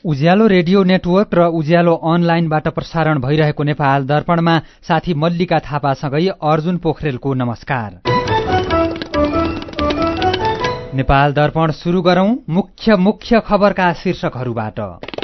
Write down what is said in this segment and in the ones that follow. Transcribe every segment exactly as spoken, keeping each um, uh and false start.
उज्यालो radio network र उज्यालो अनलाइनबाट प्रसारण भइरहेको नेपाल दर्पणमा साथी मल्लिका थापासँगै अर्जुन पोखरेलको नमस्कार। नेपाल दर्पण सुरु गरौं मुख्य मुख्य खबरका शीर्षकहरूबाट।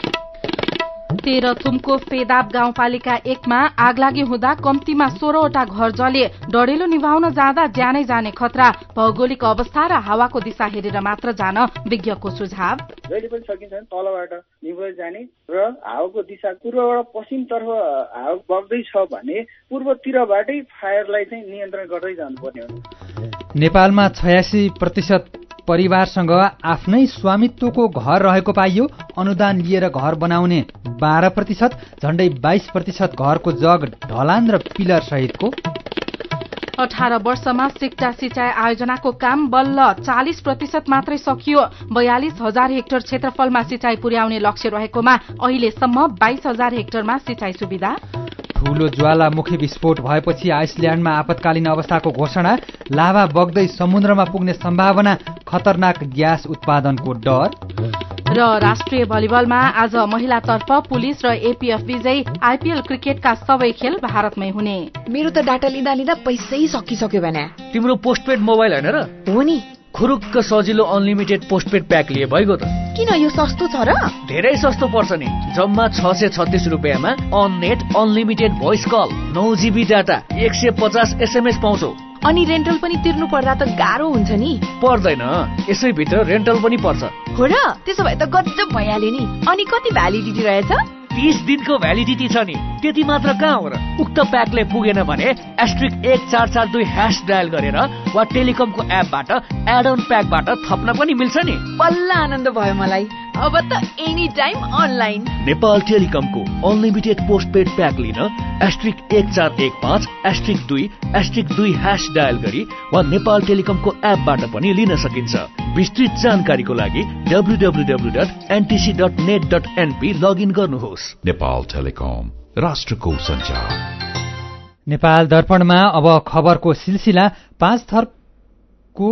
तेह्रथुमको फेदाब गाउँपालिका एकमा आगलागी हुँदा कम्तीमा सोह्रवटा घर जले। डढेलो निभाउन जाँदा ज्यानै जाने खतरा। भौगोलिक अवस्था र हावाको दिशा हेरेर मात्र जान विज्ञको सुझाव। जहिले पनि सकिन्छ तलबाट निभोज जाने र हावाको दिशा पूर्वबाट पश्चिमतर्फ हावा बग्दैछ भने पूर्वतिरबाटै फायरलाई चाहिँ नियन्त्रण गर्दै जानुपर्ने हो। नेपालमा छयासी प्रतिशत परिवारसँग आफ्नै स्वामित्वको घर रहेको पाइयो। अनुदान लिएर घर बनाउने बाह्र प्रतिशत, झण्डै बाइस प्रतिशत घरको जग ढलान र पिलर सहितको। अठार वर्षमा शिक्षा सिंचाई आयोजनाको काम बल्ल चालिस प्रतिशत मात्रै सकियो। बयालिस हजार हेक्टर क्षेत्रफलमा सिंचाई पुर्याउने लक्ष्य रहेकोमा अहिलेसम्म बाइस हजार हेक्टरमा सिंचाई सुविधा। ठूलो ज्वालामुखी विस्फोट भएपछि आइसल्याण्डमा आपतकालीन अवस्थाको घोषणा। लाभा बग्दै समुद्रमा पुग्ने सम्भावना। खतरनाक ग्यास उत्पादनको डर। र राष्ट्रिय भलिबलमा आज महिलातर्फ पुलिस र एपीएफ विजयी। आइपीएल क्रिकेटका सबै खेल भारतमै हुने। मेरो त डाटा लिँदा लिँदा पैसै सकिसक्यो भने। तिम्रो पोस्टपेड मोबाइल हैन र? हो नि। खुरुक्क सजिलो अनलिमिटेड पोस्टपेड प्याक लिए भइगयो त। किन यो सस्तो छ र? धेरै सस्तो पर्छ नि। जम्मा छ सय छत्तीस रुपियाँमा अननेट अनलिमिटेड भोइस कल, नौ जीबी डाटा, एक सय पचास एसएमएस पाउँछौ। अनि रेन्टल पनि तिर्नु पर्दा त गाह्रो हुन्छ नि। पर्दैन, यसै भित्र रेन्टल पनि पर्छ। हो र? त्यसो भए त गजब भइहाल्यो नि। अनि कति भ्यालिडिटी रहेछ? तीस दिनको भ्यालिडिटी छ नि। त्यति मात्र कहाँ हो र? उक्त प्याकले पुगेन भने एस्ट्रिक एक चार चार दुई ह्यास डायल गरेर वा टेलिकमको एपबाट एड अन प्याकबाट थप्न पनि मिल्छ नि। बल्ल आनन्द भयो मलाई। अब त एनी टाइम अनलाइन। नेपाल टेलिकमको अनलिमिटेड पोस्टपेड प्याक लिन एस्ट्रिक एक चार एक पाँच एस्ट्रिक दुई एस्ट्रिक दुई ह्यास डायल गरी वा नेपाल टेलिकमको एपबाट पनि लिन सकिन्छ। विस्तृत जानकारीको लागि W W W dot NTC dot net dot NP login गर्नुहोस्। नेपाल टेलिकम, राष्ट्रको सञ्चार। नेपाल दर्पणमा अब खबरको सिलसिला। पाँच थरको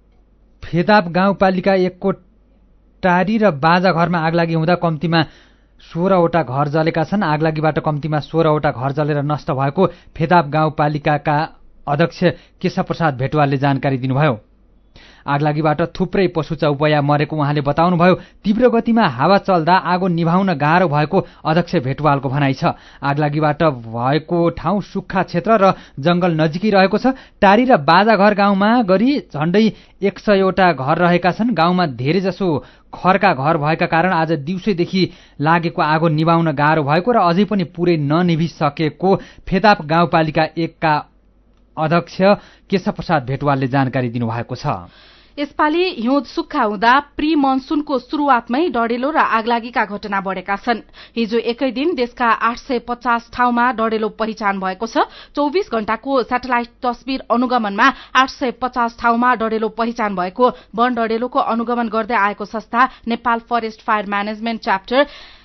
फेदाब गाउँपालिका एकको टारी र बाजा घरमा आगलागी हुँदा कम्तीमा सोह्रवटा घर जलेका छन्। आगलागीबाट कम्तीमा सोह्रवटा घर जलेर नष्ट भएको फेदाब गाउँपालिकाका अध्यक्ष केशव प्रसाद भेटवालले जानकारी दिनुभयो। आगलागीबाट थुप्रै पशु चौपया मरेको उहाँले बताउनुभयो। तीव्र गतिमा हावा चल्दा आगो निभाउन गाह्रो भएको अध्यक्ष भेटवालको भनाइ छ। आगलागीबाट भएको ठाउँ सुक्खा क्षेत्र र जंगल नजिकै रहेको छ। टारी र बाजाघर गाउँमा गरी झण्डै एक सयवटा घर रहेका छन्। गाउँमा धेरैजसो खरका घर भएका कारण आज दिउँसैदेखि लागेको आगो निभाउन गाह्रो भएको र अझै पनि पुरै ननिभिसकेको फेदाब गाउँपालिका एकका अध्यक्ष केशव प्रसाद भेटवालले जानकारी दिनुभएको छ। यसपालि हिउँद सुक्खा हुँदा प्री मनसुनको शुरूआतमै डढेलो र आगलागीका घटना बढेका छन्। हिजो एकै दिन देशका आठ सय पचास ठाउँमा डढेलो पहिचान भएको छ। चौबिस घण्टाको सेटेलाइट तस्बिर अनुगमनमा आठ सय पचास ठाउँमा डढेलो पहिचान भएको वन डढेलोको अनुगमन गर्दै आएको संस्था Nepal forest fire management chapter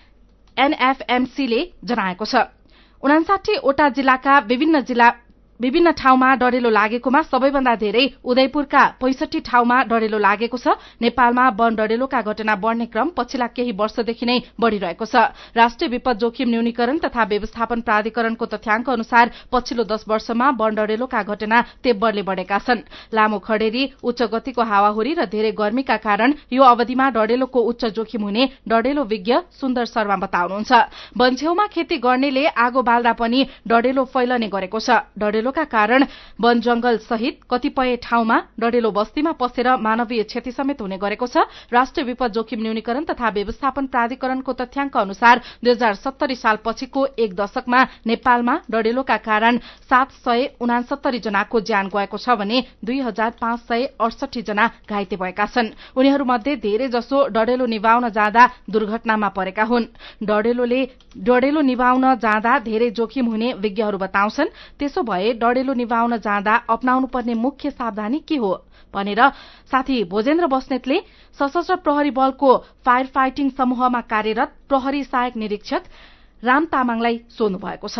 एनएफएमसीले जनाएको छ। उनासाठी वटा जिल्लाका विभिन्न जिल्ला विभिन्न ठाउँमा डढेलो लागेकोमा सबैभन्दा धेरै उदयपुरका पैंसठी ठाउँमा डढेलो लागेको छ। नेपालमा वन डढेलोका घटना बढ्ने क्रम पछिल्ला केही वर्षदेखि नै बढ़िरहेको छ। राष्ट्रिय विपद जोखिम न्यूनीकरण तथा व्यवस्थापन प्राधिकरणको तथ्याङ्क अनुसार पछिल्लो दश वर्षमा वन डढेलोका घटना तेब्बरले बढ़ेका छन्। लामो खडेरी, उच्च गतिको हावाहुरी र धेरै गर्मीका कारण यो अवधिमा डढेलोको उच्च जोखिम हुने डढेलो विज्ञ सुन्दर शर्मा बताउनुहुन्छ। वनछेउमा खेती गर्नेले आगो बाल्दा पनि डढेलो फैलने गरेको छ। डढेलो का कारण वन जंगल सहित कतिपय ठाउँमा डढेलो बस्तीमा पसेर मानवीय क्षति समेत हुने गरेको छ। राष्ट्रिय विपद जोखिम न्यूनीकरण तथा व्यवस्थापन प्राधिकरणको तथ्याङ्क अनुसार दुई हजार सत्तरी साल पछिको एक दशकमा नेपालमा डढेलोका कारण सात सय उनासत्तरी जनाको ज्यान गएको छ भने दुई हजार पाँच सय अडसठी जना घाइते भएका छन्। उनीहरूमध्ये धेरै जसो डढेलो निभाउन जाँदा दुर्घटनामा परेका हुन्। डढेलोले डढेलो निभाउन जाँदा धेरै जोखिम हुने विज्ञहरू बताउँछन्। त्यसो भए डढेलो निभाउन जाँदा अपनाउनु पर्ने मुख्य सावधानी के हो भनेर साथी भोजेन्द्र बस्नेतले सशस्त्र प्रहरी बलको फायर फाइटिङ समूहमा कार्यरत प्रहरी सहायक निरीक्षक राम तामाङलाई सोध्नु भएको छ।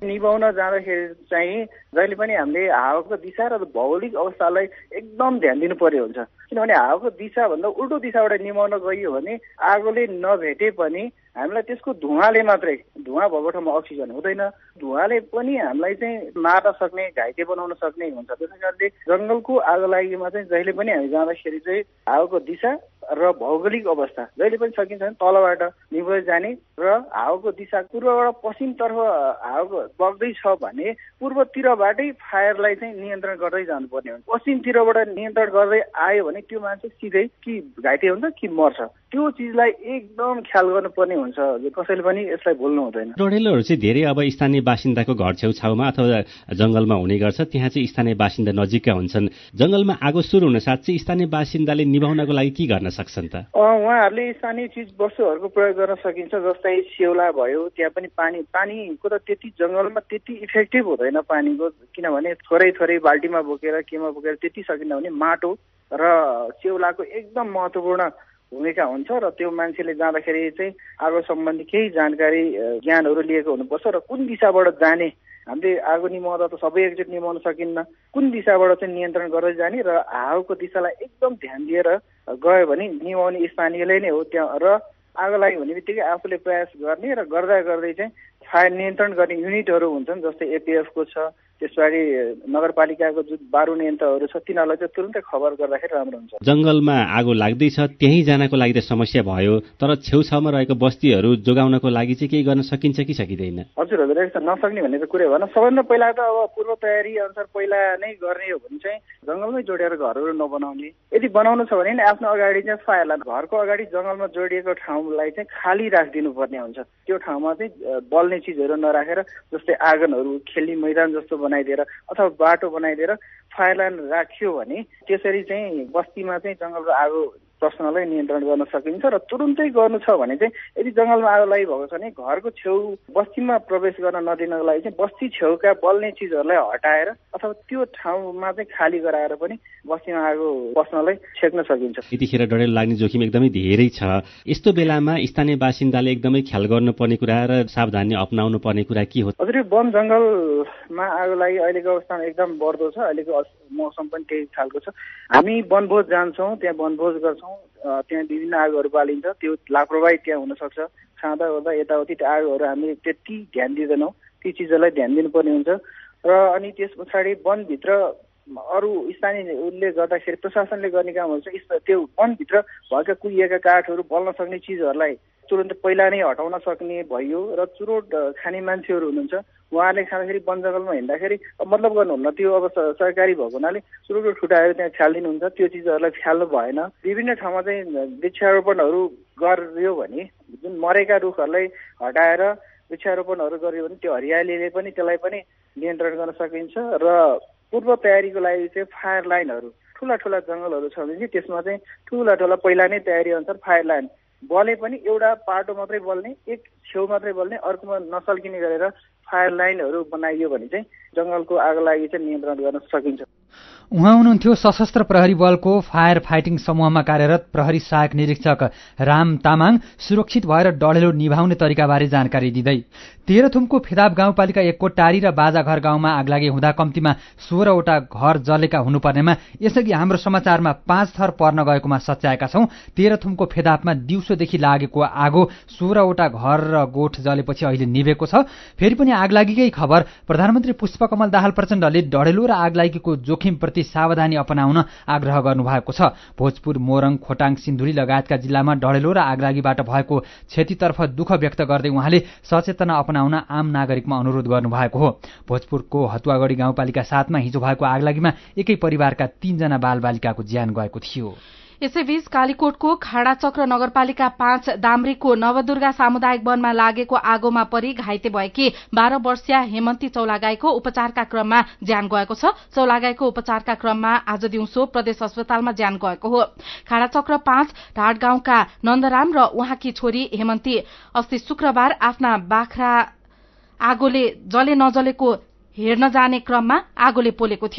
निभाउन जाँदाखेरि चाहिँ जहिले पनि हामीले हावाको दिशा र भौगोलिक अवस्थालाई एकदम ध्यान दिनु पर्यो हुन्छ। किनभने हावाको दिशाभन्दा उल्टो दिशाबाट निभाउन गइयो भने आगोले नभेटे पनि हामीलाई त्यसको धुवाले मात्रै, धुवा भएको ठाउँमा अक्सिजन हुँदैन, धुवाले पनि हामीलाई चाहिँ मार्न सक्ने, घाइते बनाउन सक्ने हुन्छ। त्यसै कारणले जङ्गलको आगो लागेमा चाहिँ जहिले पनि हामी जाँदाखेरि चाहिँ हावाको दिशा र भौगोलिक अवस्था जहिले पनि सकिन्छ भने तलबाट निभोज जाने र हावाको दिशा पूर्वबाट पश्चिमतर्फ हावाको बग्दैछ भने पूर्वतिरबाटै फायरलाई चाहिँ नियन्त्रण गर्दै जानुपर्ने हुन्छ। पश्चिमतिरबाट नियन्त्रण गर्दै आयो भने त्यो मान्छे सिधै कि घाइते हुन्छ कि मर्छ। त्यो चिजलाई एकदम ख्याल गर्नुपर्ने हुन्छ। कसैले पनि यसलाई भुल्नु हुँदैन। डढेलोहरू चाहिँ धेरै अब स्थानीय बासिन्दाको घर छेउछाउमा अथवा जङ्गलमा हुने गर्छ। त्यहाँ चाहिँ स्थानीय बासिन्दा नजिकका हुन्छन्। जङ्गलमा आगो सुरु हुन साथ चाहिँ स्थानीय बासिन्दाले निभाउनको लागि के गर्न सक्छन् त? उहाँहरूले स्थानीय चिज वस्तुहरूको प्रयोग गर्न सकिन्छ। जस्तै स्याउला भयो, त्यहाँ पनि पानी पानीको त त्यति जङ्गलमा त्यति इफेक्टिभ हुँदैन पानीको, किनभने थोरै थोरै बाल्टीमा बोकेर केमा बोकेर त्यति सकिन्न भने माटो र स्याउलाको एकदम महत्त्वपूर्ण भूमिका हुन्छ र त्यो मान्छेले जाँदाखेरि चाहिँ आगो सम्बन्धी केही जानकारी ज्ञानहरू लिएको हुनुपर्छ र कुन दिशाबाट जाने, हामीले आगो निभाउँदा त सबै एकचोटि निभाउन सकिन्न, कुन दिशाबाट चाहिँ नियन्त्रण गर्दै जाने र हावाको दिशालाई एकदम ध्यान दिएर गयो भने निभाउने स्थानीयले नै हो त्यहाँ। र आगो लाग्यो भने बित्तिकै आफूले प्रयास गर्ने र गर्दा गर्दै चाहिँ फायर नियन्त्रण गर्ने युनिटहरू हुन्छन्। जस्तै एपिएफको छ, त्यसबारे नगरपालिकाको जुन बारुण यन्त्रहरू छ तिनीहरूलाई चाहिँ तुरुन्तै खबर गर्दाखेरि राम्रो हुन्छ। जङ्गलमा आगो लाग्दैछ त्यहीँ जानको लागि त समस्या भयो, तर छेउछाउमा रहेको बस्तीहरू जोगाउनको लागि चाहिँ केही गर्न सकिन्छ कि सकिँदैन? हजुर हजुर यस्तो नसक्ने भन्ने त कुरै भएन। सबभन्दा पहिला त अब पूर्व तयारी अनुसार पहिला नै गर्ने हो भने चाहिँ जङ्गलमै जोडेर घरहरू नबनाउने। यदि बनाउनु छ भने आफ्नो अगाडि चाहिँ फायरलाई घरको अगाडि जङ्गलमा जोडिएको ठाउँलाई चाहिँ खाली राखिदिनु पर्ने हुन्छ। त्यो ठाउँमा चाहिँ बल्ने चिजहरू नराखेर जस्तै आँगनहरू, खेल्ने मैदान जस्तो बनाइदिएर अथवा बाटो बनाइदिएर फायर लाइन राख्यो भने त्यसरी चाहिँ बस्तीमा चाहिँ जङ्गलको आगो प्रश्नलाई नियन्त्रण गर्न सकिन्छ। र तुरुन्तै गर्नु छ भने चाहिँ यदि जङ्गलमा आगो लागिरहेको छ भने घरको छेउ बस्तीमा प्रवेश गर्न नदिनको लागि चाहिँ बस्ती छेउका बल्ने चिजहरूलाई हटाएर अथवा त्यो ठाउँमा चाहिँ खाली गराएर पनि बस्तीमा आगो बस्नलाई छेक्न सकिन्छ। यतिखेर डढेलो लाग्ने जोखिम एकदमै धेरै छ। यस्तो बेलामा स्थानीय बासिन्दाले एकदमै ख्याल गर्नुपर्ने कुरा र सावधानी अपनाउनु पर्ने कुरा के हो? हजुर यो वन जङ्गलमा आगो लागि अहिलेको अवस्थामा एकदम बढ्दो छ। अहिलेको मौसम पनि त्यही खालको छ। हामी वनभोज जान्छौँ, त्यहाँ वनभोज गर्छौँ, त्यहाँ विभिन्न आगोहरू बालिन्छ। त्यो लापरवाही त्यहाँ हुनसक्छ। खाँदा ओर्दा यताउति त्यो आगोहरू हामीले त्यति ध्यान दिँदैनौँ, ती चिजहरूलाई ध्यान दिनुपर्ने हुन्छ। र अनि त्यस पछाडि वनभित्र अरू स्थानीय उसले गर्दाखेरि प्रशासनले गर्ने कामहरू चाहिँ त्यो वनभित्र भएका कुहिएका काठहरू बल्न सक्ने चिजहरूलाई तुरन्त पहिला नै हटाउन सक्ने भयो। र चुरोट खाने मान्छेहरू हुनुहुन्छ, उहाँले खाँदाखेरि वन जङ्गलमा हिँड्दाखेरि मतलब गर्नुहुन्न, त्यो अब सरकारी भएको हुनाले चुरोट ठुटाएर त्यहाँ फ्यालिदिनुहुन्छ। त्यो चिजहरूलाई फ्याल्नु भएन। विभिन्न ठाउँमा चाहिँ वृक्षारोपणहरू गरियो भने जुन मरेका रुखहरूलाई हटाएर वृक्षारोपणहरू गरियो भने त्यो हरियालीले पनि त्यसलाई पनि नियन्त्रण गर्न सकिन्छ। र पूर्व तयारीको लागि चाहिँ फायर लाइनहरू, ठुला ठुला जङ्गलहरू छ भने चाहिँ त्यसमा चाहिँ ठुला ठुला पहिला नै तयारी अनुसार फायर लाइन बले पनि एउटा पाटो मात्रै बल्ने, एक छेउ मात्रै बल्ने, अर्कोमा नसल्किने गरेर फायर लाइनहरू बनाइयो भने चाहिँ जङ्गलको आगो लागि चाहिँ नियन्त्रण गर्न सकिन्छ। उहाँ हुनुहुन्थ्यो सशस्त्र प्रहरी बलको फायर फाइटिङ समूहमा कार्यरत प्रहरी सहायक निरीक्षक राम तामाङ। सुरक्षित भएर डढेलो निभाउने तरिकाबारे जानकारी दिँदै तेह्रथुमको फेदाप गाउँपालिका एकको टारी र बाजाघर गाउँमा आगलागी हुँदा कम्तीमा सोह्रवटा घर जलेका हुनुपर्नेमा यसअघि हाम्रो समाचारमा पाँच थर पर्न गएकोमा सच्याएका छौं। तेह्रथुमको फेदापमा दिउँसोदेखि लागेको आगो सोह्रवटा घर र गोठ जलेपछि अहिले निभेको छ। फेरि पनि आगलागीकै खबर। प्रधानमन्त्री पुष्पकमल दाहाल प्रचण्डले डढेलो र आगलागीको जोखिम प्रति सावधानी अपनाउन आग्रह गर्नुभएको छ। भोजपुर, मोरङ, खोटाङ, सिन्धुली लगायतका जिल्लामा डढेलो र आगलागीबाट भएको क्षतितर्फ दुःख व्यक्त गर्दै उहाँले सचेतना अपनाउन आम नागरिकमा अनुरोध गर्नुभएको हो। भोजपुरको हतुवागढी गाउँपालिका सातमा हिजो भएको आगलागीमा एकै परिवारका तीनजना बालबालिकाको ज्यान गएको थियो। यसैबीच कालीकोटको खाडाचक्र नगरपालिका पाँच दाम्रीको नवदुर्गा सामुदायिक वनमा लागेको आगोमा परि घाइते भएकी बाह्र वर्षीय हेमन्ती चौलागाईको उपचारका क्रममा ज्यान गएको छ। चौलागाईको उपचारका क्रममा आज दिउँसो प्रदेश अस्पतालमा ज्यान गएको हो। खाडाचक्र पाँच ढाड गाउँका नन्दराम र उहाँकी छोरी हेमन्ती अस्ति शुक्रबार आफ्ना बाख्रा आगोले जले नजलेको हेर्न जाने क्रममा आगोले पोलेको थियो।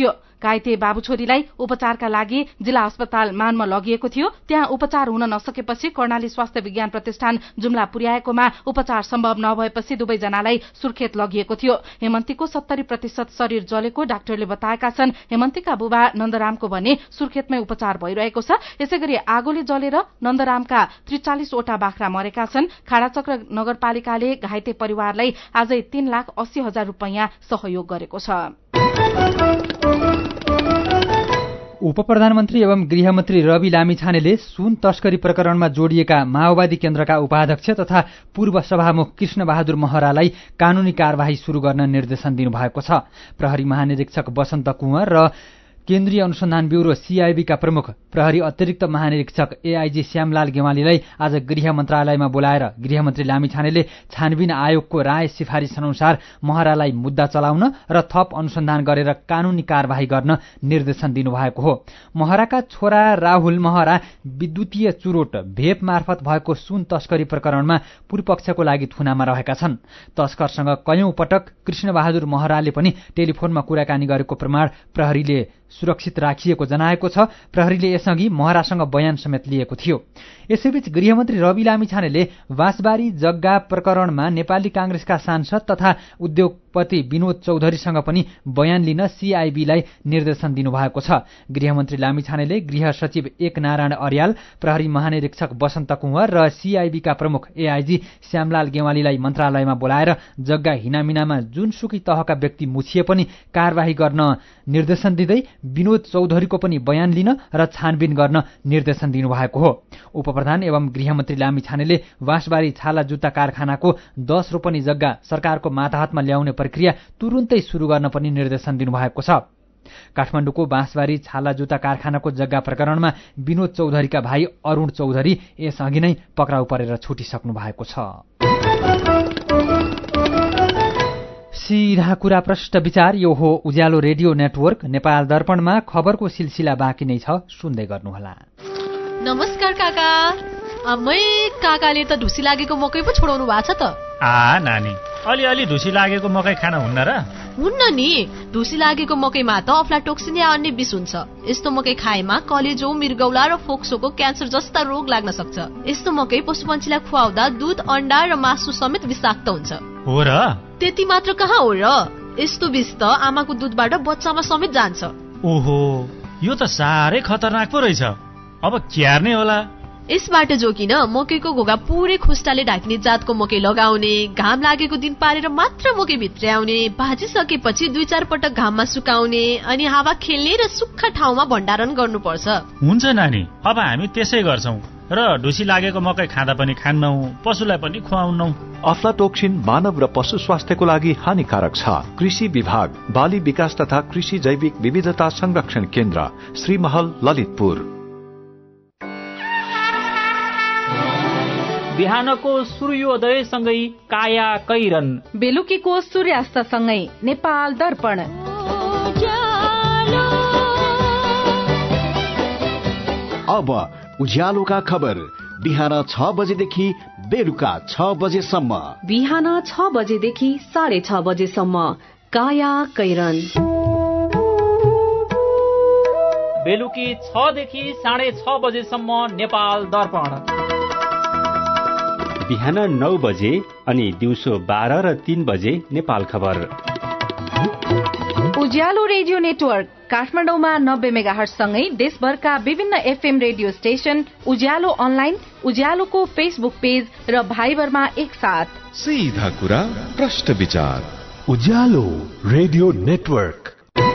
घाइते बाबुछोरीलाई उपचारका लागि जिल्ला अस्पताल मानमा लगिएको थियो। त्यहाँ उपचार हुन नसकेपछि कर्णाली स्वास्थ्य विज्ञान प्रतिष्ठान जुम्ला पुर्याएकोमा उपचार सम्भव नभएपछि दुवैजनालाई सुर्खेत लगिएको थियो। हेमन्तीको सत्तरी प्रतिशत शरीर जलेको डाक्टरले बताएका छन्। हेमन्तीका बुबा नन्दरामको भने सुर्खेतमै उपचार भइरहेको छ। यसैगरी आगोले जलेर नन्दरामका त्रिचालिसवटा बाख्रा मरेका छन्। खाडाचक्र नगरपालिकाले घाइते परिवारलाई आजै तीन लाख अस्सी हजार रूपियाँ सहयोग गरेको छ। उपप्रधानमन्त्री एवं गृहमन्त्री रवि लामिछानेले सुन तस्करी प्रकरणमा जोडिएका माओवादी केन्द्रका उपाध्यक्ष तथा पूर्व सभामुख कृष्णबहादुर महरालाई कानूनी कार्यवाही शुरू गर्न निर्देशन दिनुभएको छ। प्रहरी महानिरीक्षक वसन्त कुँवर र केन्द्रीय अनुसन्धान ब्यूरो सीआईबीका प्रमुख प्रहरी अतिरिक्त महानिरीक्षक एआईजी श्यामलाल गेवालीलाई आज गृह मन्त्रालयमा बोलाएर गृहमन्त्री लामिछानेले छानबिन आयोगको राय सिफारिस अनुसार महरालाई मुद्दा चलाउन र थप अनुसन्धान गरेर कानूनी कार्यवाही गर्न निर्देशन दिनुभएको हो। महराका छोरा राहुल महरा विद्युतीय चुरोट भेप मार्फत भएको सुन तस्करी प्रकरणमा पूर्वपक्षको लागि थुनामा रहेका छन्। तस्करसँग कयौं पटक कृष्णबहादुर महराले पनि टेलिफोनमा कुराकानी गरेको प्रमाण प्रहरीले सुरक्षित राखिएको जनाएको छ। प्रहरीले यसअघि महरासँग बयान समेत लिएको थियो। यसैबीच गृहमन्त्री रवि लामिछानेले बाँसबारी जग्गा प्रकरणमा नेपाली कांग्रेसका सांसद तथा उद्योगपति विनोद चौधरीसँग पनि बयान लिन सीआईबीलाई निर्देशन दिनुभएको छ। गृहमन्त्री लामिछानेले गृह सचिव एक नारायण अर्याल, प्रहरी महानिरीक्षक वसन्त कुँवर र सीआईबीका प्रमुख एआईजी श्यामलाल गेवालीलाई मन्त्रालयमा बोलाएर जग्गा हिनामिनामा जुनसुकै तहका व्यक्ति मुछिए पनि कार्यवाही गर्न निर्देशन दिँदै विनोद चौधरीको पनि बयान लिन र छानबिन गर्न निर्देशन दिनुभएको हो। उपप्रधान एवं गृहमन्त्री लामिछानेले बाँसबारी छाला जुत्ता कारखानाको दश रोपनी जग्गा सरकारको माताहतमा ल्याउने प्रक्रिया तुरुन्तै शुरू गर्न पनि निर्देशन दिनुभएको छ। काठमाडौँको बाँसबारी छाला जुत्ता कारखानाको जग्गा प्रकरणमा विनोद चौधरीका भाइ अरूण चौधरी यसअघि नै पक्राउ परेर छुटिसक्नु भएको छ। सीधा कुरा प्रश्न विचार, यो हो उज्यालो रेडियो नेटवर्क। नेपाल दर्पणमा खबरको सिलसिला बाँकी नै छ, सुन्दै गर्नुहोला। नमस्कार काका। मै काकाले त ढुसी लागेको मकै पो छोडाउनु भएको छ त। आ नानी, अलिअलि ढुसी लागेको मकै खान हुन्न र? हुन्न नि, ढुसी लागेको मकैमा त अफ्लाटोक्सिन या अन्य विष हुन्छ। यस्तो मकै खाएमा कलेजो, मृगौला र फोक्सोको क्यान्सर जस्ता रोग लाग्न सक्छ। यस्तो मकै पशुपन्छीलाई खुवाउँदा दूध, अण्डा र मासु समेत विषाक्त हुन्छ। हो र? त्यति मात्र कहाँ हो र, यस्तो विष त आमाको दूधबाट बच्चामा समेत जान्छ। ओहो, यो त साह्रै खतरनाक पो रहेछ। अब क्यार्ने होला। यसबाट जोकिन मकैको घोगा पुरै खुस्टाले ढाकिने जातको मकै लगाउने, घाम लागेको दिन पारेर मात्र मकै भित्र्याउने, भाजिसकेपछि दुई चार पटक घाममा सुकाउने, अनि हावा खेल्ने र सुक्खा ठाउँमा भण्डारण गर्नुपर्छ। हुन्छ नानी, अब हामी त्यसै गर्छौं र ढुसी लागेको मकै खाँदा पनि खान्नौ, पशुलाई पनि खुवाउनौ। अफ्लाटोक्सिन मानव र पशु स्वास्थ्यको लागि हानिकारक छ। कृषि विभाग, बाली विकास तथा कृषि जैविक विविधता संरक्षण केन्द्र, श्रीमहल, ललितपुर। बिहानको सूर्योदयसँगै काया कैरन, बेलुकीको सूर्यास्तसँगै नेपाल दर्पण। अब उज्यालोका खबर बिहान छ बजेदेखि बेलुका छ बजेसम्म। बिहान छ बजेदेखि साढे छ बजेसम्म काया कैरन। बेलुकी छदेखि साढे छ बजेसम्म नेपाल दर्पण। बिहान नौ बजे अनि दिउँसो बाह्र र तीन बजे नेपाल खबर। उज्यालो रेडियो नेटवर्क काठमाडौँमा नब्बे मेगाहर्जसँगै देशभरका विभिन्न FM radio station, Ujyaalo online, उज्यालोको फेसबुक पेज र भाइबरमा एकसाथ। सीधा कुरा प्रश्न विचार, Ujyaalo radio network.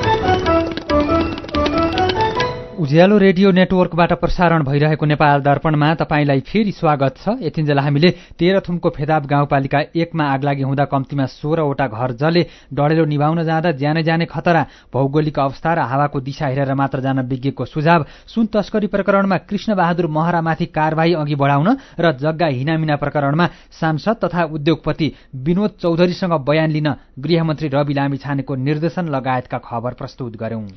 Ujyaalo radio नेटवर्कबाट प्रसारण भइरहेको नेपाल दर्पणमा तपाईंलाई फेरि स्वागत छ। यतिन्जेल हामीले तेह्रथुमको फेदाब गाउँपालिका एकमा आगलागी हुँदा कम्तीमा सोह्रवटा घर जले। डढेलो निभाउन जाँदा ज्यानै जाने खतरा, भौगोलिक अवस्था र हावाको दिशा हेरेर मात्र जान विज्ञको सुझाव, सुन तस्करी प्रकरणमा कृष्णबहादुर महरामाथि कारवाही अघि बढाउन र जग्गा हिनामिना प्रकरणमा सांसद तथा उद्योगपति विनोद चौधरीसँग बयान लिन गृहमन्त्री रवि लामिछानेको निर्देशन लगायतका खबर प्रस्तुत गर्यौं।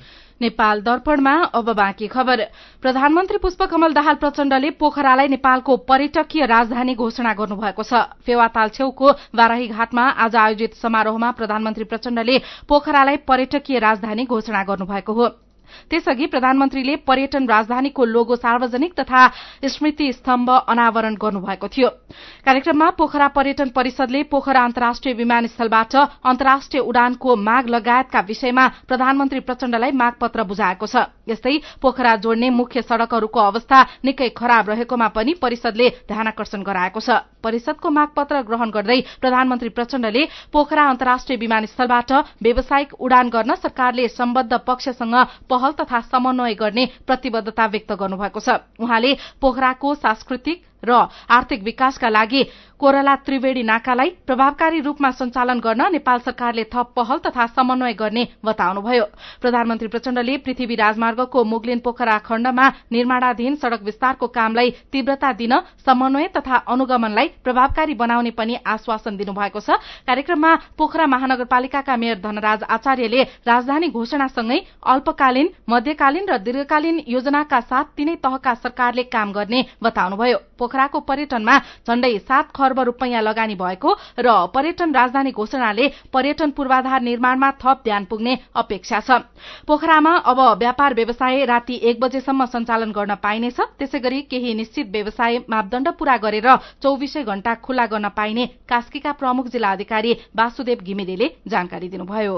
नेपाल दर्पणमा अब बाँकी खबर। प्रधानमन्त्री पुष्पकमल दाहाल प्रचण्डले पोखरालाई नेपालको पर्यटकीय राजधानी घोषणा गर्नुभएको छ। फेवाताल छेउको बाराही घाटमा आज आयोजित समारोहमा प्रधानमन्त्री प्रचण्डले पोखरालाई पर्यटकीय राजधानी घोषणा गर्नुभएको हो। त्यसअघि प्रधानमन्त्रीले पर्यटन राजधानीको लोगो सार्वजनिक तथा स्मृति स्तम्भ अनावरण गर्नुभएको थियो। कार्यक्रममा पोखरा पर्यटन परिषदले पोखरा अन्तर्राष्ट्रिय विमानस्थलबाट अन्तर्राष्ट्रिय उडानको माग लगायतका विषयमा प्रधानमन्त्री प्रचण्डलाई मागपत्र बुझाएको छ। यस्तै पोखरा जोड्ने मुख्य सड़कहरूको अवस्था निकै खराब रहेकोमा पनि परिषदले ध्यानाकर्षण गराएको छ। परिषदको मागपत्र ग्रहण गर्दै प्रधानमन्त्री प्रचण्डले पोखरा अन्तर्राष्ट्रिय विमानस्थलबाट व्यावसायिक उडान गर्न सरकारले सम्बद्ध पक्षसँग पहल तथा समन्वय गर्ने प्रतिबद्धता व्यक्त गर्नुभएको छ। उहाँले पोखराको सांस्कृतिक र आर्थिक विकासका लागि कोरला त्रिवेणी नाकालाई प्रभावकारी रूपमा सञ्चालन गर्न नेपाल सरकारले थप पहल तथा समन्वय गर्ने बताउनुभयो। प्रधानमन्त्री प्रचण्डले पृथ्वी राजमार्गको मुगलिन पोखरा खण्डमा निर्माणाधीन सड़क विस्तारको कामलाई तीव्रता दिन समन्वय तथा अनुगमनलाई प्रभावकारी बनाउने पनि आश्वासन दिनुभएको छ। कार्यक्रममा पोखरा महानगरपालिकाका मेयर धनराज आचार्यले राजधानी घोषणासँगै अल्पकालीन, मध्यकालीन र दीर्घकालीन योजनाका साथ तीनै तहका सरकारले काम गर्ने बताउनुभयो। पोखराको पर्यटनमा झण्डै सात खर्ब रूपैयाँ लगानी भएको र पर्यटन राजधानी घोषणाले पर्यटन पूर्वाधार निर्माणमा थप ध्यान पुग्ने अपेक्षा छ। पोखरामा अब व्यापार व्यवसाय राति एक बजेसम्म सञ्चालन गर्न पाइनेछ। त्यसैगरी केही निश्चित व्यवसाय मापदण्ड पूरा गरेर चौबीसै घण्टा खुल्ला गर्न पाइने कास्कीका प्रमुख जिल्ला अधिकारी वासुदेव घिमिरेले जानकारी दिनुभयो।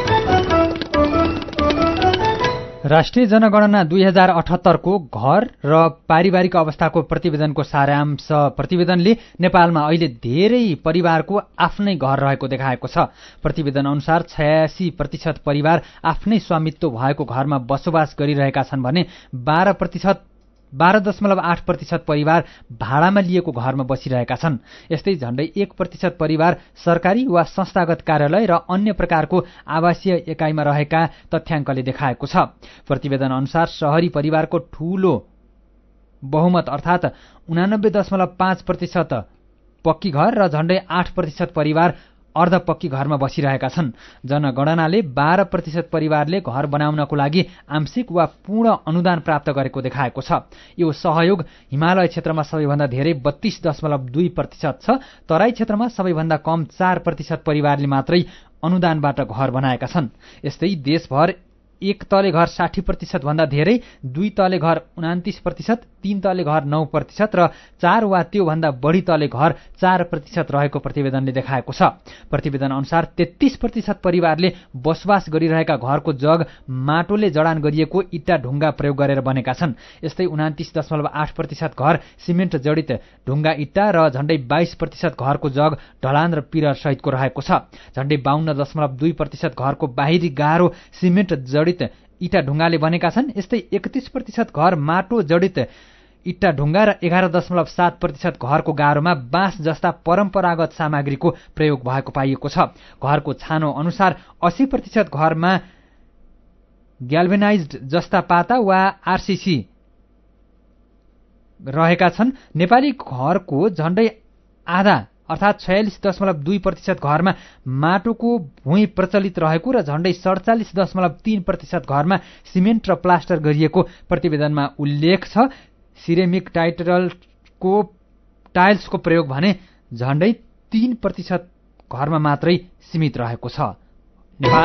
राष्ट्रिय जनगणना दुई हजार अठहत्तरको घर र पारिवारिक अवस्थाको प्रतिवेदनको सारांश प्रतिवेदनले नेपालमा अहिले धेरै परिवारको आफ्नै घर रहेको देखाएको छ। प्रतिवेदन अनुसार छयासी प्रतिशत परिवार आफ्नै स्वामित्व भएको घरमा बसोबास गरिरहेका छन् भने बाह्र प्रतिशत बाह्र दशमलव आठ प्रतिशत परिवार भाडामा लिएको घरमा बसिरहेका छन्। यस्तै झण्डै एक प्रतिशत परिवार सरकारी वा संस्थागत कार्यालय र अन्य प्रकारको आवासीय एकाइमा रहेका तथ्याङ्कले देखाएको छ। प्रतिवेदन अनुसार शहरी परिवारको ठूलो बहुमत अर्थात उनानब्बे दशमलव पाँच प्रतिशत पक्की घर र झण्डै आठ प्रतिशत परिवार अर्धपक्की घरमा बसिरहेका छन्। जनगणनाले बाह्र प्रतिशत परिवारले घर बनाउनको लागि आंशिक वा पूर्ण अनुदान प्राप्त गरेको देखाएको छ। यो सहयोग हिमालय क्षेत्रमा सबैभन्दा धेरै बत्तीस दशमलव दुई प्रतिशत छ। तराई क्षेत्रमा सबैभन्दा कम चार प्रतिशत परिवारले मात्रै अनुदानबाट घर बनाएका छन्। यस्तै देशभर एक तले घर साठी प्रतिशत भन्दा धेरै, दुई तले घर उनातिस प्रतिशत, तीन तले घर नौ प्रतिशत र चार वा त्योभन्दा बढ़ी तले घर चार प्रतिशत रहेको प्रतिवेदनले देखाएको छ। प्रतिवेदन अनुसार तेत्तीस प्रतिशत परिवारले बसोबास गरिरहेका घरको जग माटोले जडान गरिएको इट्टा ढुङ्गा प्रयोग गरेर बनेका छन्। यस्तै उनातिस दशमलव आठ प्रतिशत घर सिमेन्ट जडित ढुङ्गा इट्टा र झण्डै बाइस प्रतिशत घरको जग ढलान र पिलर सहितको रहेको छ। झण्डै बाहन्न दशमलव दुई प्रतिशत घरको बाहिरी गाह्रो सिमेन्ट जडित इट्टा ढुङ्गाले बनेका छन्। यस्तै एकतीस प्रतिशत घर माटो जडित इट्टा ढुङ्गा र एघार दशमलव सात प्रतिशत घरको गाह्रोमा बाँस जस्ता परम्परागत सामग्रीको प्रयोग भएको पाइएको छ। घरको छानो अनुसार अस्सी प्रतिशत घरमा ग्याल्भेनाइज्ड जस्ता पाता वा आरसीसी रहेका छन्। नेपाली घरको झण्डै आधा अर्थात छयालिस दशमलव दुई प्रतिशत घरमा माटोको भुइँ प्रचलित रहेको र झण्डै सडचालिस दशमलव तीन प्रतिशत घरमा सिमेन्ट र प्लास्टर गरिएको प्रतिवेदनमा उल्लेख छ। सिरेमिक टाइटलको टाइल्सको प्रयोग भने झण्डै तीन प्रतिशत घरमा मात्रै सीमित रहेको छ। नेपाल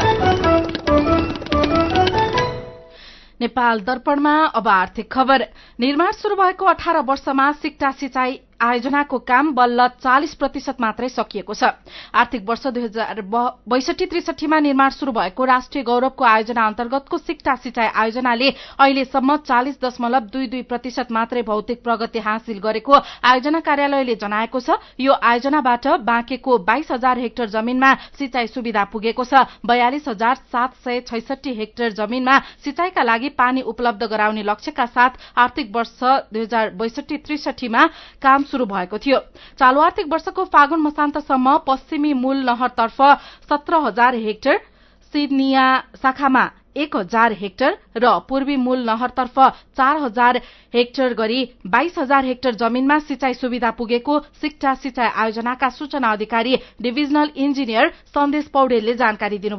नेपाल दर्पणमा अब आर्थिक खबर। निर्माण शुरू भएको अठार वर्षमा सिक्टा सिंचाई आयोजनाको काम बल्ल चालिस प्रतिशत मात्रै सकिएको छ। आर्थिक वर्ष दुई हजार बैसठी त्रिसठीमा निर्माण शुरू भएको राष्ट्रिय गौरवको आयोजना अन्तर्गतको सिक्टा सिंचाई आयोजनाले अहिलेसम्म चालिस दशमलव दुई दुई प्रतिशत मात्रै भौतिक प्रगति हासिल गरेको आयोजना कार्यालयले जनाएको छ। यो आयोजनाबाट बाँकेको बाइस हजार हेक्टर जमीनमा सिंचाई सुविधा पुगेको छ। बयालिस हजार सात सय छैसठी हेक्टर जमीनमा सिंचाईका लागि पानी उपलब्ध गराउने लक्ष्यका साथ आर्थिक वर्ष दुई हजार बैसठी त्रिसठीमा काम शुरू भएको थियो। चालू आर्थिक वर्षको फागुन मसान्तसम्म पश्चिमी मूल नहरतर्फ सत्र हजार हेक्टर, सिडनिया शाखामा एक हजार हेक्टर र पूर्वी मूल नहरतर्फ चार हजार हेक्टर गरी बाइस हजार हेक्टर जमीनमा सिंचाई सुविधा पुगेको सिक्टा सिंचाई आयोजनाका सूचना अधिकारी डिभिजनल इन्जिनियर सन्देश पौडेलले जानकारी दिनुभयो।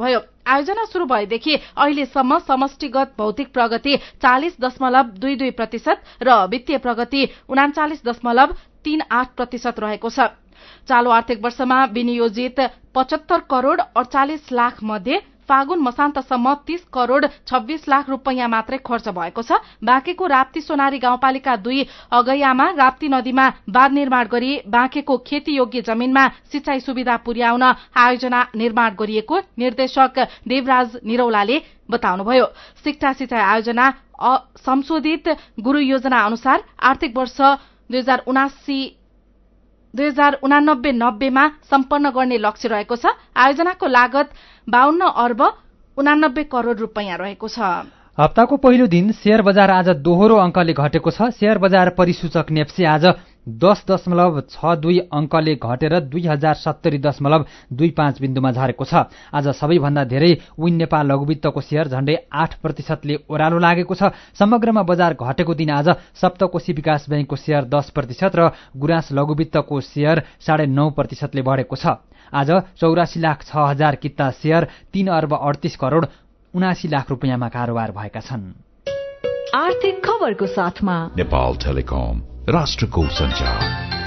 आयोजना शुरू भएदेखि अहिलेसम्म समष्टिगत भौतिक प्रगति चालिस दशमलव दुई दुई प्रतिशत र वित्तीय प्रगति उनाचालिस दशमलव तीन आठ प्रतिशत रहेको छ। चालू आर्थिक वर्षमा विनियोजित पचहत्तर करोड़ अड़चालिस लाख मध्ये फागुन मसान्तसम्म तीस करोड़ छब्बीस लाख रूपैयाँ मात्रै खर्च भएको छ। बाँकेको राप्ती सोनारी गाउँपालिका दुई अगैयामा राप्ती नदीमा बाँध निर्माण गरी बाँकेको खेतीयोग्य जमीनमा सिंचाई सुविधा पुर्याउन आयोजना निर्माण गरिएको निर्देशक देवराज निरौलाले बताउनुभयो। सिक्टा सिंचाई आयोजना संशोधित गुरु योजना अनुसार आर्थिक वर्ष दुई हजार उनासी दुई हजार उनानब्बे नब्बेमा सम्पन्न गर्ने लक्ष्य रहेको छ। आयोजनाको लागत बाहन्न अर्ब उनानब्बे करोड़ रूपैयाँ रहेको छ। हप्ताको पहिलो दिन शेयर बजार आज दोहोरो अंकले घटेको छ। शेयर बजार परिसूचक नेप्सी आज दस दशमलव छ दुई अंकले घटेर दुई हजार सत्तरी दशमलव दुई पाँच बिन्दुमा झरेको छ। आज सबैभन्दा धेरै विन नेपाल लघुवित्तको शेयर झण्डै आठ प्रतिशतले ओह्रालो लागेको छ। समग्रमा बजार घटेको दिन आज सप्तकोशी विकास बैंकको शेयर दस प्रतिशत र गुराँस लघुवित्तको शेयर साढे नौ प्रतिशतले बढेको छ। आज चौरासी लाख छ हजार किता शेयर तीन अर्ब अडतीस करोड़ उनासी लाख रूपैयाँमा कारोबार भएका छन्। आर्थिक खबरको साथमा नेपाल टेलिकम राष्ट्रको सञ्चार।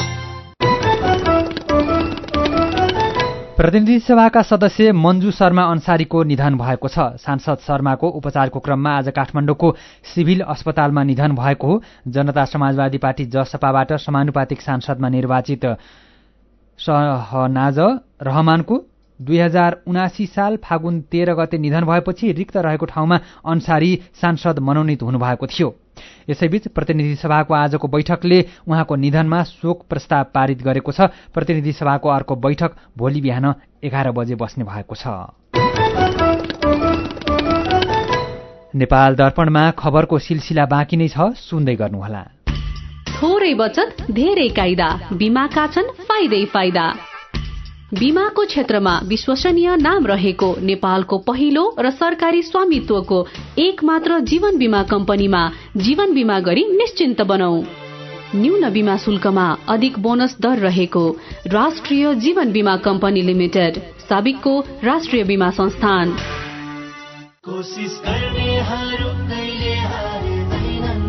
प्रतिनिधि सभाका सदस्य मन्जु शर्मा अन्सारीको निधन भएको छ। सांसद शर्माको उपचारको क्रममा आज काठमाडौँको सिभिल अस्पतालमा निधन भएको हो। जनता समाजवादी पार्टी जसपाबाट समानुपातिक सांसदमा निर्वाचित शहनाज रहमानको दुई हजार उनासी साल फागुन तेह्र गते निधन भएपछि रिक्त रहेको ठाउँमा अन्सारी सांसद मनोनित हुनुभएको थियो। यसैबीच प्रतिनिधि सभाको आजको बैठकले उहाँको निधनमा शोक प्रस्ताव पारित गरेको छ। प्रतिनिधि सभाको अर्को बैठक भोलि बिहान एघार बजे बस्ने भएको छ। नेपाल दर्पणमा खबरको सिलसिला बाँकी नै छ, सुन्दै गर्नुहोला। थोरै बचत धेरै कायदा, बीमाका छन् फाइदै फाइदा। बीमाको क्षेत्रमा विश्वसनीय नाम रहेको नेपालको पहिलो र सरकारी स्वामित्वको एक मात्र जीवन बीमा कम्पनीमा जीवन बीमा गरी निश्चिन्त बनौ। न्यून बीमा शुल्कमा अधिक बोनस दर रहेको राष्ट्रिय जीवन बीमा कम्पनी लिमिटेड, साबिकको राष्ट्रिय बीमा संस्थान। कोशिश गर्नेहरू कहिले हार्दैनन्,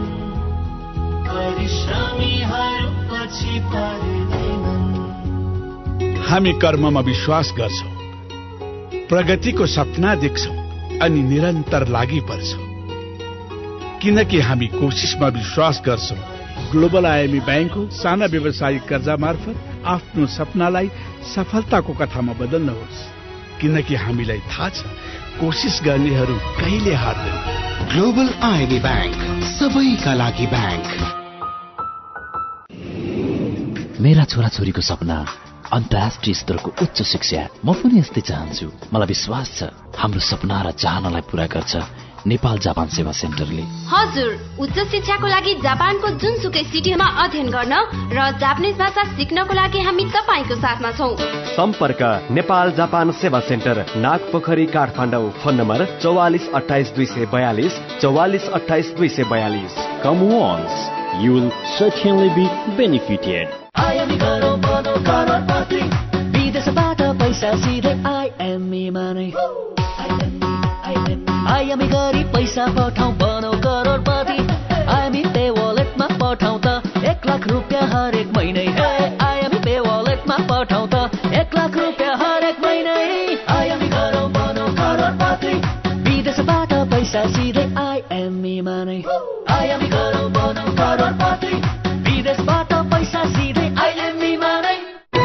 परिश्रमीहरू पछि पर्दैनन्। हामी कर्ममा विश्वास गर्छौं, प्रगतिको सपना देख्छौं अनि निरन्तर लागि पर्छौं, किनकि हामी कोशिशमा विश्वास गर्छौं। ग्लोबल आइएमई बैंकको साना व्यवसायिक कर्जा मार्फत आफ्नो सपनालाई सफलताको कथामा बदल्नुहोस्, किनकि हामीलाई थाहा छ कोशिश गर्नेहरू कहिले हार्दैन। ग्लोबल आइएमई बैंक, सबैका लागि बैंक। मेरा छोराछोरीको सपना अन्तर्राष्ट्रिय स्तरको उच्च शिक्षा। म पनि यस्तै चाहन्छु। मलाई विश्वास छ हाम्रो सपना र चाहनालाई पूरा गर्छ नेपाल जापान सेवा सेन्टरले। हजुर, उच्च शिक्षाको लागि जापानको जुनसुकै सिटीमा अध्ययन गर्न र जापानिज भाषा सिक्नको लागि हामी तपाईको साथमा छौं। सम्पर्क नेपाल जापान सेवा centre, Nagpokhari, Kathmandu. Phone number चौवालिस अठाइस दुई सय बयालिस चौवालिस अठाइस दुई सय बयालिस। Come once, you will certainly be benefited. IME गरौँ बनो करोडपति, विदेशबाट पैसा सिधै आइएमईमा नै। आइएमई गरी पैसा पठाउ बनो करोडपति, आइएमई पे वालेटमा पठाउ त एक लाख रुपियाँ हरेक महिनै। आइएमई पे वालेटमा पठाउ त एक लाख रुपियाँ हरेक महिनै। आइएमई गरौँ बनो करोडपति, विदेशबाट पैसा सिधै आइएमईमा नै। आइएमई गरौँ बनो करोडपति, विदेशबाट पैसा सिधै आइएमईमा नै।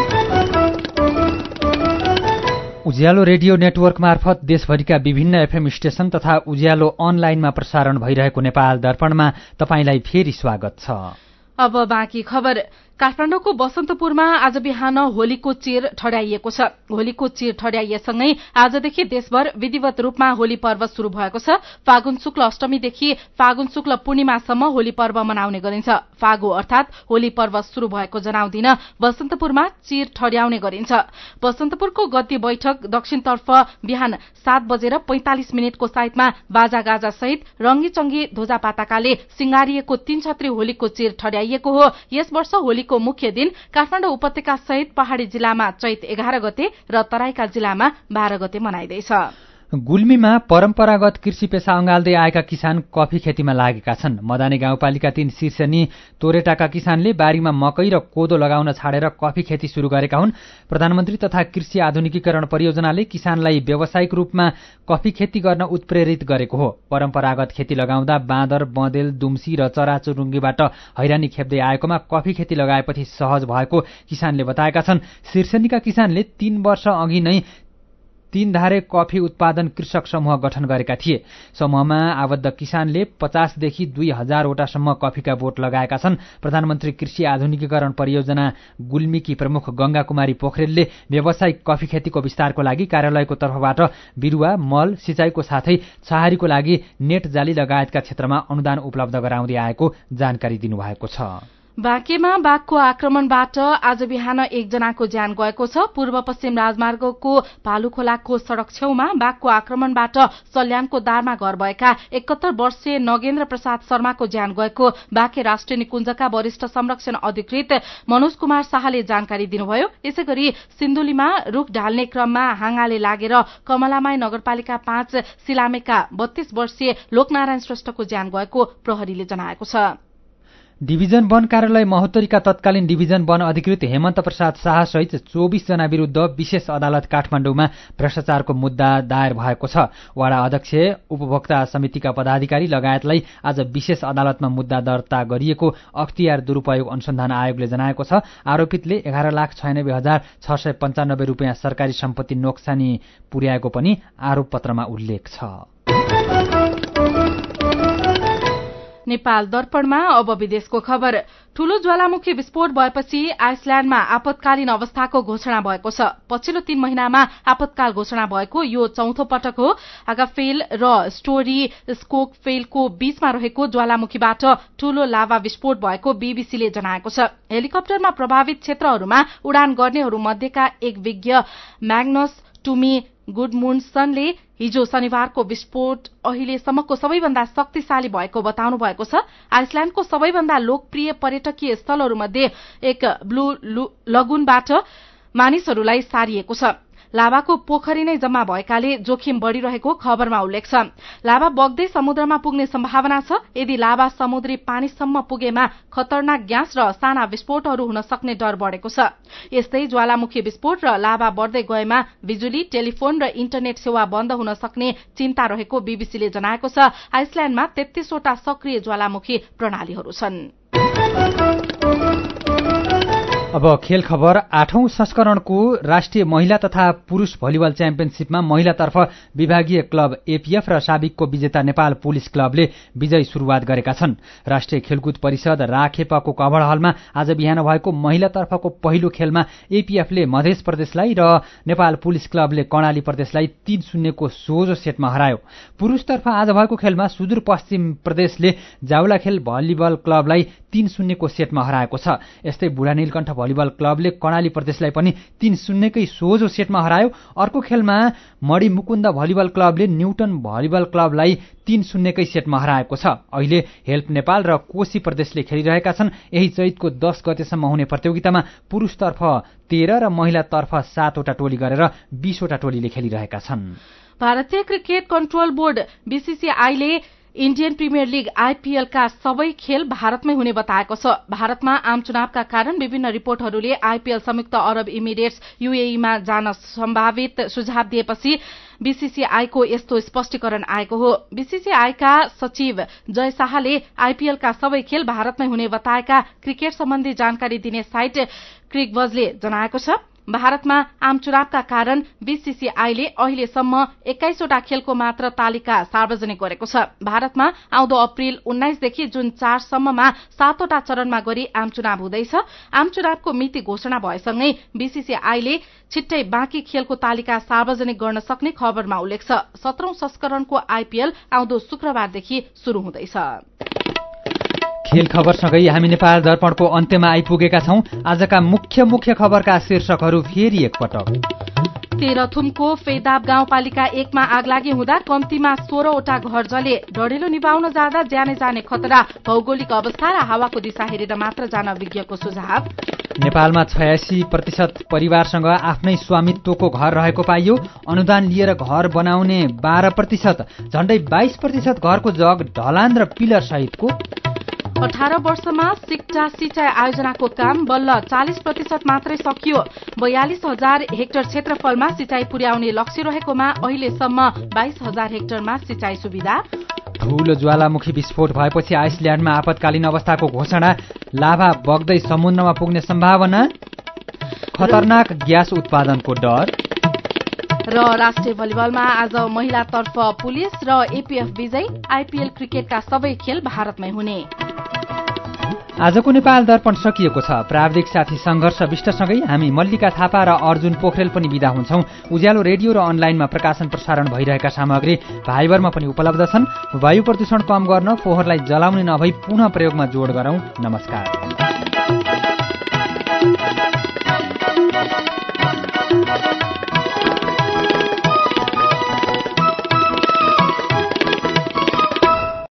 उज्यालो रेडियो नेटवर्क मार्फत देशभरिका विभिन्न एफएम स्टेशन तथा उज्यालो अनलाइनमा प्रसारण भइरहेको नेपाल दर्पणमा तपाईंलाई फेरि स्वागत छ। अब बाँकी खबर। काठमाडौँको बसन्तपुरमा आज बिहान होलीको चिर ठड्याइएको छ। होलीको चिर ठड्याइएसँगै आजदेखि देशभर विधिवत रूपमा होली पर्व शुरू भएको छ। फागुन शुक्ल अष्टमीदेखि फागुन शुक्ल पूर्णिमासम्म होली पर्व मनाउने गरिन्छ। फागु अर्थात होली पर्व शुरू भएको जनाउँदिन बसन्तपुरमा चिर ठड्याउने गरिन्छ। बसन्तपुरको गद्दी बैठक दक्षिणतर्फ बिहान सात बजेर पैंतालिस मिनटको साइतमा बाजागाजा सहित रंगी चंगी ध्वजा पताकाले सिंगारिएको तीन छत्री होलीको चिर ठड्याइएको हो। यस वर्ष होली को मुख्य दिन काठमाडौँ उपत्यका सहित पहाड़ी जिल्लामा चैत एघार गते र तराईका जिल्लामा बाह्र गते मनाइँदैछ। गुल्मीमा परम्परागत कृषि पेशा अँगाल्दै आएका किसान कफी खेतीमा लागेका छन्। मदाने गाउँपालिका तीन शीर्षनी तोरेटाका किसानले बारीमा मकै र कोदो लगाउन छाडेर कफी खेती शुरू गरेका हुन्। प्रधानमन्त्री तथा कृषि आधुनिकीकरण परियोजनाले किसानलाई व्यावसायिक रूपमा कफी खेती गर्न उत्प्रेरित गरेको हो। परम्परागत खेती लगाउँदा बाँदर, बँदेल, दुम्सी र चराचुरुङ्गीबाट हैरानी खेप्दै आएकोमा कफी खेती लगाएपछि सहज भएको किसानले बताएका छन्। शीर्षनीका किसानले तीन वर्ष अघि नै तीन धारे कफी उत्पादन कृषक समूह गठन गरेका थिए। समूहमा आबद्ध किसानले पचासदेखि दुई हजारवटासम्म कफीका बोट लगाएका छन्। प्रधानमन्त्री कृषि आधुनिकीकरण परियोजना गुल्मीकी प्रमुख गंगा कुमारी पोखरेलले व्यावसायिक कफी खेतीको विस्तारको लागि कार्यालयको तर्फबाट बिरुवा, मल, सिँचाइको साथै छहारीको लागि नेट जाली लगायतका क्षेत्रमा अनुदान उपलब्ध गराउँदै आएको जानकारी दिनुभएको छ। बाँकेमा बाघको आक्रमणबाट आज बिहान एकजनाको ज्यान गएको छ। पूर्व पश्चिम राजमार्गको भालुखोलाको सड़क छेउमा बाघको आक्रमणबाट सल्यानको दारमा घर भएका एकहत्तर वर्षीय नगेन्द्र प्रसाद शर्माको ज्यान गएको बाँके राष्ट्रिय निकुञ्जका वरिष्ठ संरक्षण अधिकृत मनोज कुमार शाहले जानकारी दिनुभयो। यसैगरी सिन्धुलीमा रूख ढाल्ने क्रममा हाँगाले लागेर कमलामाई नगरपालिका पाँच सिलामेका बत्तीस वर्षीय लोकनारायण श्रेष्ठको ज्यान गएको प्रहरीले जनाएको छ। डिभिजन वन कार्यालय महोत्तरीका तत्कालीन डिभिजन वन अधिकृत हेमन्त प्रसाद शाह सहित चौबीस जना विरूद्ध विशेष अदालत काठमाडौँमा भ्रष्टाचारको मुद्दा दायर भएको छ। वडा अध्यक्ष, उपभोक्ता समितिका पदाधिकारी लगायतलाई आज विशेष अदालतमा मुद्दा दर्ता गरिएको अख्तियार दुरूपयोग अनुसन्धान आयोगले जनाएको छ। आरोपितले एघार लाख छयानब्बे हजार छ सय पञ्चानब्बे रुपियाँ सरकारी सम्पत्ति नोक्सानी पुर्याएको पनि आरोप पत्रमा उल्लेख छ। नेपाल दर्पणमा अब विदेशको खबर। ठूलो ज्वालामुखी विस्फोट भएपछि आइसल्याण्डमा आपतकालीन अवस्थाको घोषणा भएको छ। पछिल्लो तीन महिनामा आपतकाल घोषणा भएको यो चौथो पटक हो। आगाफेल र स्टोरी स्कोकफेलको बीचमा रहेको ज्वालामुखीबाट ठूलो लाभा विस्फोट भएको बीबीसीले जनाएको छ। हेलिकप्टरमा प्रभावित क्षेत्रहरूमा उडान गर्नेहरू मध्येका एक विज्ञ म्याग्नस टुमी गुडमुन्सनले हिजो शनिबारको विस्फोट अहिलेसम्मको सबैभन्दा शक्तिशाली भएको बताउनु भएको छ। आइसल्याण्डको सबैभन्दा लोकप्रिय पर्यटकीय स्थलहरूमध्ये एक ब्लू लगुनबाट मानिसहरूलाई सारिएको छ। लाभाको पोखरी नै जम्मा भएकाले जोखिम बढ़िरहेको खबरमा उल्लेख छ। लाभा बग्दै समुद्रमा पुग्ने सम्भावना छ। यदि लाभा समुद्री पानीसम्म पुगेमा खतरनाक ग्यास र साना विस्फोटहरू हुन सक्ने डर बढ़ेको छ। यस्तै ज्वालामुखी विस्फोट र लाभा बढ़दै गएमा बिजुली, टेलिफोन र इन्टरनेट सेवा बन्द हुन सक्ने चिन्ता रहेको बीबीसीले जनाएको छ। आइसल्याण्डमा तेत्तीसवटा सक्रिय ज्वालामुखी प्रणालीहरू छन्। अब खेल खबर। आठौं संस्करणको राष्ट्रिय महिला तथा पुरूष भलिबल च्याम्पियनशीपमा महिलातर्फ विभागीय क्लब एपीएफ र साबिकको विजेता नेपाल पुलिस क्लबले विजयी शुरूआत गरेका छन्। राष्ट्रिय खेलकुद परिषद राखेपाको कभर हलमा आज बिहान भएको महिलातर्फको पहिलो खेलमा एपीएफले मध्य प्रदेशलाई र नेपाल पुलिस क्लबले कर्णाली प्रदेशलाई तीन शून्यको सोझो सेटमा हरायो। पुरूषतर्फ आज भएको खेलमा सुदूरपश्चिम प्रदेशले जाउलाखेल भलिबल क्लबलाई तीन शून्यको सेटमा हराएको छ। यस्तै बुढा नीलकण्ठ भलिबल क्लबले कर्णाली प्रदेशलाई पनि तीन शून्यकै सोझो सेटमा हरायो। अर्को खेलमा मणि मुकुन्द भलिबल क्लबले न्युटन भलिबल क्लबलाई तीन शून्यकै सेटमा हराएको छ। अहिले हेल्प नेपाल र कोशी प्रदेशले खेलिरहेका छन्। यही चैतको दस गतेसम्म हुने प्रतियोगितामा पुरूषतर्फ तेह्र र महिलातर्फ सातवटा टोली गरेर बीसवटा टोलीले खेलिरहेका छन्। भारतीय क्रिकेट कन्ट्रोल बोर्ड बीसीसीआईले इण्डियन प्रिमियर लीग आईपीएलका सबै खेल भारतमै हुने बताएको छ। भारतमा आम चुनावका कारण विभिन्न रिपोर्टहरूले आईपीएल संयुक्त अरब इमिरेट्स यूएईमा जान सम्भावित सुझाव दिएपछि बीसीसीआईको यस्तो स्पष्टीकरण आएको हो। बीसीसीआईका सचिव जय शाहले आईपीएलका सबै खेल भारतमै हुने बताएका क्रिकेट सम्बन्धी जानकारी दिने साइट क्रिकबजले जनाएको छ। भारतमा आम चुनावका कारण बीसीसीआईले अहिलेसम्म एक्काइसवटा खेलको मात्र तालिका सार्वजनिक गरेको छ। भारतमा आउँदो अप्रेल उन्नाइसदेखि जुन चारसम्ममा सातवटा चरणमा गरी आम चुनाव हुँदैछ। आम चुनावको मिति घोषणा भएसँगै बीसीसीआईले छिट्टै बाँकी खेलको तालिका सार्वजनिक गर्न सक्ने खबरमा उल्लेख छ। सत्रौं संस्करणको आईपीएल आउँदो शुक्रबारदेखि शुरू हुँदैछ। खेल खबरसँगै हामी नेपाल दर्पणको अन्त्यमा आइपुगेका छौं। आजका मुख्य मुख्य खबरका शीर्षकहरू फेरि एकपटक। तेह्रथुमको फेदाब गाउँपालिका एकमा आगलागी हुँदा कम्तीमा सोह्रवटा घर जले। डढेलो निभाउन जाँदा ज्यानै जाने खतरा। भौगोलिक अवस्था र हावाको दिशा हेरेर मात्र जान विज्ञको सुझाव। नेपालमा छयासी प्रतिशत परिवारसँग आफ्नै स्वामित्वको घर रहेको पाइयो। अनुदान लिएर घर बनाउने बाह्र प्रतिशत, झण्डै बाइस प्रतिशत घरको जग ढलान र पिलर सहितको। अठार वर्षमा सिक्टा सिंचाई आयोजनाको काम बल्ल चालिस प्रतिशत मात्रै सकियो। बयालिस हजार हेक्टर क्षेत्रफलमा सिंचाई पुर्याउने लक्ष्य रहेकोमा अहिलेसम्म बाइस हजार हेक्टरमा सिंचाई सुविधा। ठूलो ज्वालामुखी विस्फोट भएपछि आइसल्याण्डमा आपतकालीन अवस्थाको घोषणा। लाभा बग्दै समुद्रमा पुग्ने सम्भावना। खतरनाक ग्यास उत्पादनको डर। र राष्ट्रिय भलिबलमा आज महिलातर्फ पुलिस र एपीएफ विजयी। आईपीएल क्रिकेटका सबै खेल भारतमै हुने। आजको नेपाल दर्पण सकिएको छ। प्राविधिक साथी संघर्ष विष्टसँगै हामी मल्लिका थापा र अर्जुन पोखरेल पनि बिदा हुन्छौं। उज्यालो रेडियो र अनलाइनमा प्रकाशन प्रसारण भइरहेका सामग्री भाइबरमा पनि उपलब्ध छन्। वायु प्रदूषण कम गर्न फोहोरलाई जलाउने नभई पुनः प्रयोगमा जोड गरौं। नमस्कार।